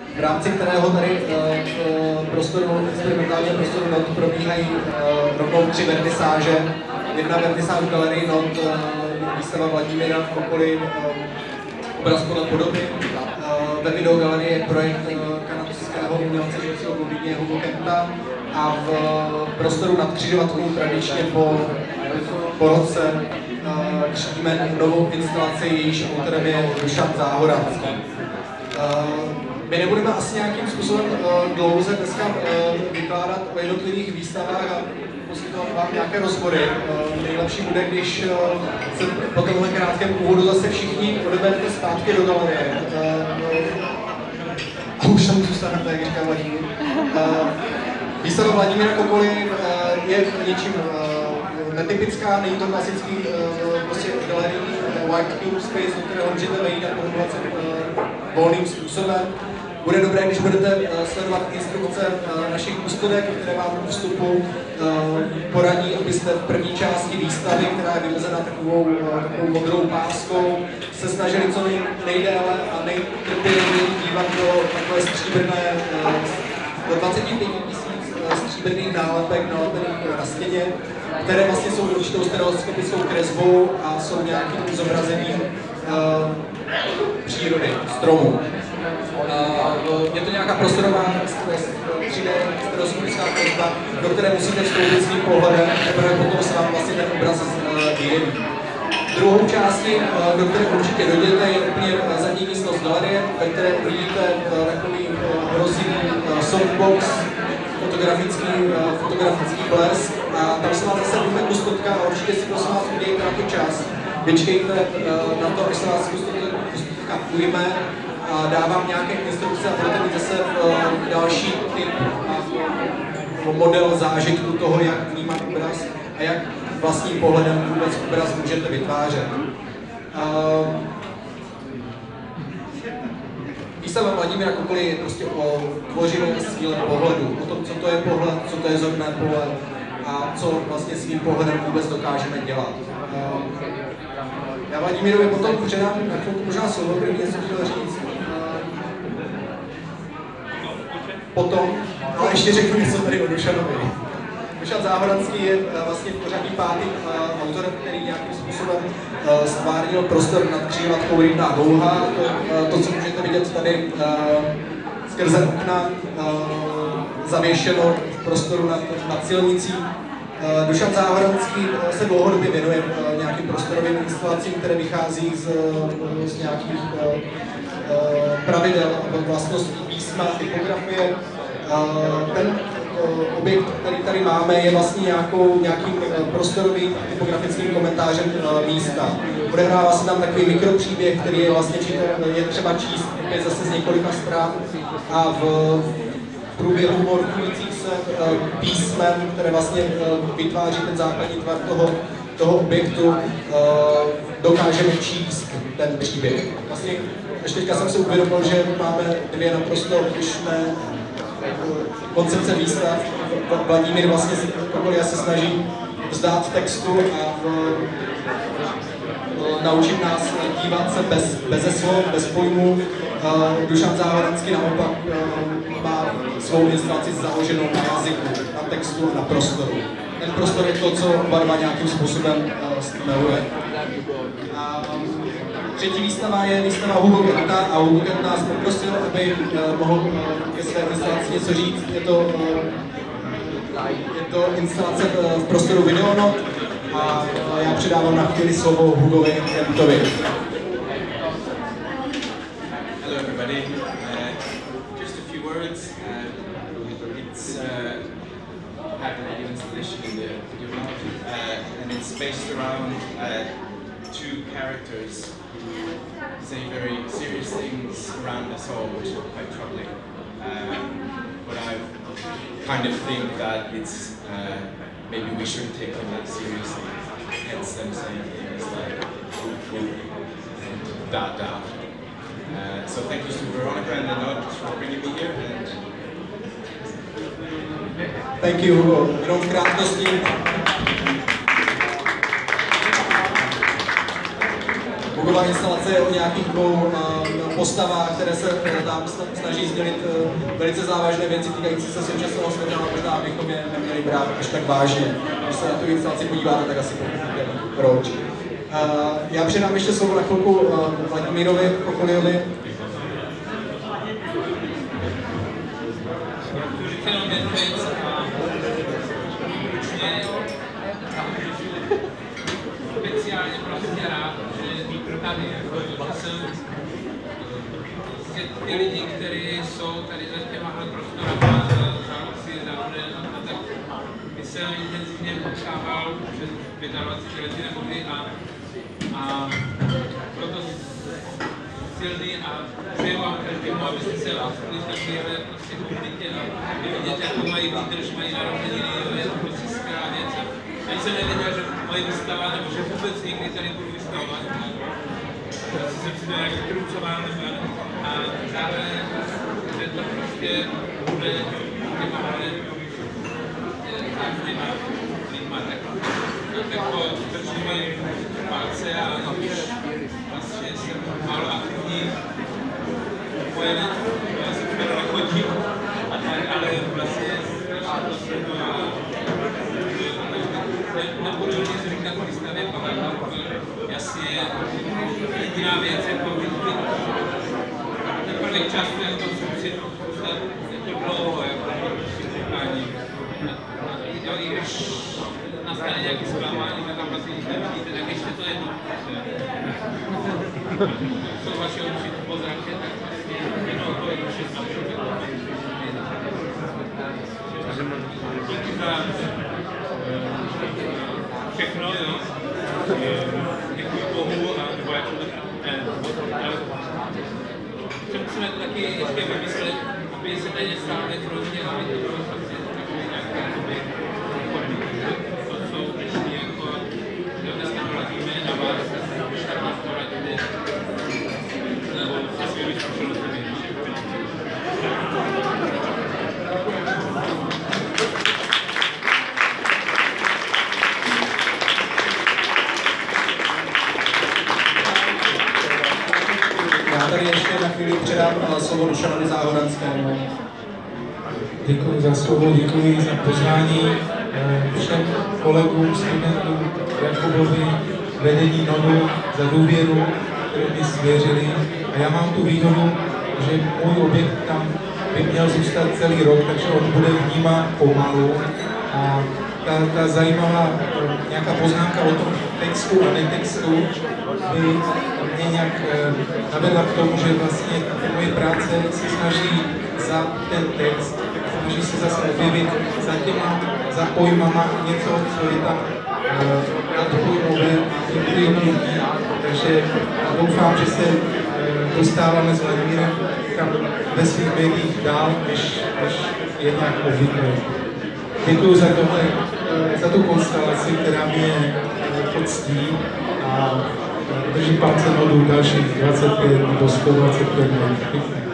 v rámci kterého tady prostoru, experimentálního prostoru NOT probíhají rovnou 3 vernisáže. Jedna vernisáž v galerii NOT, výstava Vladimíra v okolí obraz podle podoby. Ve videogalerii je projekt kanadského umělce žijúcího v Londýně Hugo Kenta a v prostoru nad křižovatkou tradičně po roce křtíme novou instalaci, jejíž autorem je Dušan Záhoranský. My nebudeme asi nějakým způsobem dlouze dneska vykládat o jednotlivých výstavách a poskytovat vám nějaké rozbory. Nejlepší bude, když se po tomhle krátkém úvodu zase všichni odeberete zpátky do galerie. A už tam zůstanete, jak říká Vladimír. Výstava Vladimíra Kokoly je něčím netypická, není to klasický prostě galerijní white cube space, do kterého můžete vejít a pohybovat se volným způsobem. Bude dobré, když budete sledovat instrukce našich kustodek, které vám v vstupu poradí, abyste v první části výstavy, která je vymezena takovou modrou páskou, se snažili co nejdéle a nejtrpělivěji dívat do takové stříbrné, do 25 000 stříbrných nálepek nalepených na stěně, které vlastně jsou určitou stereoskopickou kresbou a jsou nějakým zobrazením přírody, stromů. Je to nějaká prostorová 3D stereoskopická kresba, do které musíte vstoupit svým pohledem, teprve potom se vám vlastně ten obraz vyjeví. Druhou částí, do které určitě dojdete, je úplně zadní místnost galerie, ve které uvidíte takový hrozivý softbox, fotografický blesk a tam se vám zase bude kustodka a určitě si prosím vás udějte na to čas. Vyčkejte na to, až se vás kustodka ujme a dávám nějaké instrukce a budete mít zase další typ a model zážitku toho, jak vnímat obraz a jak vlastním pohledem vůbec obraz můžete vytvářet. Výstava Vladimíra Kokoly je prostě o tvořivém síle pohledu, o tom, co to je pohled, co to je zorný pohled a co vlastně svým pohledem vůbec dokážeme dělat. Já Vladimírovi potom předám na chvilku možná slovo, který něco chtěl říct. Potom, ale ještě řeknu něco tady o Dušanovi. Dušan Záhoranský je vlastně v pořadí pátým autorem, který nějakým způsobem stvárnil prostor nad křižovatkou Rybná Gouha. To, co můžete vidět tady skrze okna, zavěšeno v prostoru nad silnicí. Dušan Záhoranský se dlouhodobě věnuje nějakým prostorovým instalacím, které vychází z nějakých pravidel vlastností písma, typografie. Ten objekt, který tady máme, je vlastně nějakým prostorovým typografickým komentářem místa. Odehrává se tam takový mikropříběh, který je vlastně je třeba číst opět zase z několika stran a v průběhu morfujících se písmen, které vlastně vytváří ten základní tvar toho objektu, dokážeme číst ten příběh. Vlastně až teďka jsem si uvědomil, že máme dvě naprosto odlišné koncepce výstav. Vladimír vlastně se snaží vzdát textu a naučit nás dívat se bez slov, bez pojmů. Dušan Záhoranský naopak má svou instalaci založenou na jazyku, na textu, na prostoru. Ten prostor je to, co barva nějakým způsobem stmeluje. Třetí výstava je výstava Hugo Kenta a Hugo Kent nás poprosil, aby mohl ke své instalaci něco říct. Je to instalace v prostoru Videonot a já předávám na chvíli slovo Hugovi Kentovi. Hello everybody. Just a few words. It's I have a video installation in the video and it's based around two characters who say very serious things around us all, which are quite troubling. But I kind of think that it's maybe we shouldn't take them that seriously. Hence them saying things like "woo" and "da da." So thank you to Veronica and the NOT for bringing me here. And thank you, Hugo. Jenom v krátkosti. Hugo blogová instalace je o nějakých dvou postavách, které se tam snaží sdělit velice závažné věci týkající se současného světa, ale možná bychom je neměli brát až tak vážně. Když se na tu instalaci podíváte, tak asi pochopíte proč. Já předám ještě slovo na chvilku Vladimírovi Kokoliovi. Speciálně prostě rád, že tady jsem ty lidi, kteří jsou tady za těma prostorama, za tak by se intenzivně potkával před 25 lety nebo kdy a proto silný a přeju vám každému, abyste se odstali v takové prostě komunitě a vidíte, jak mají výdrž, mají narozeniny, je to prostě skvělá věc. Ani jsem nevěděl, že mají vystavovat, nebo že vůbec nikdy tady budu vystavovat. Asi jsem si to nějak vykrucoval, a zároveň, že to prostě bude těma záždýma lidma, tak jako držíme palce a když vlastně jsem málo aktivní, pojedu, já jsem skoro nechodím, ale vlastně to se nebudu nic říkat v výstavě, jasně jediná věc, jako ten první čas, jak to si to dlouho, jako připravání. I když nastane nějaké zklamání, tak tam vlastně nic nevidíte, tak ještě to je jsou vaše oči po zrače, tak vlastně jenom to je všechno. Díky za všechno, jo. Děkuji Bohu, nebo jak to musíme taky ještě vymyslet, aby se tady nestále hrozně, aby to bylo prostě takové nějaké to jsou dnešní jako, že dneska poradíme na vás, když tak vás poradíme, nebo se svými zkušenostmi. Tady ještě na chvíli předám slovo Dušanovi Záhoranskému. Děkuji za slovo, děkuji za pozvání všem kolegům, studentům Jakubovi, vedení NODu za důvěru, kterou mi svěřili. A já mám tu výhodu, že můj objekt tam by měl zůstat celý rok, takže on bude vnímat pomalu. A ta zajímavá nějaká poznámka o tom textu a netextu by mě nějak navedla k tomu, že vlastně moje práce se snaží za ten text, snaží se zase objevit za pojmama něco, co je tam nadpojmové, intuitivní. Takže doufám, že se dostáváme s Vladimírem ve svých médiích dál, než je nějak obvyklé. Děkuji za tu konstelaci, která mě poctí a držím palce NODu dalších 25 nebo 125 let.